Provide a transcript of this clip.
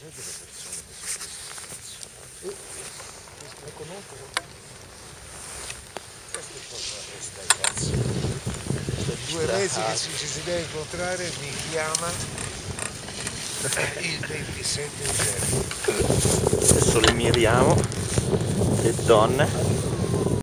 c'è delle persone che sono in questa situazione. Le conosco? Questo cosa resta ai cazzi. 2 mesi che ci deve incontrare, mi chiama il 27 gennaio. Adesso le miriamo, le donne.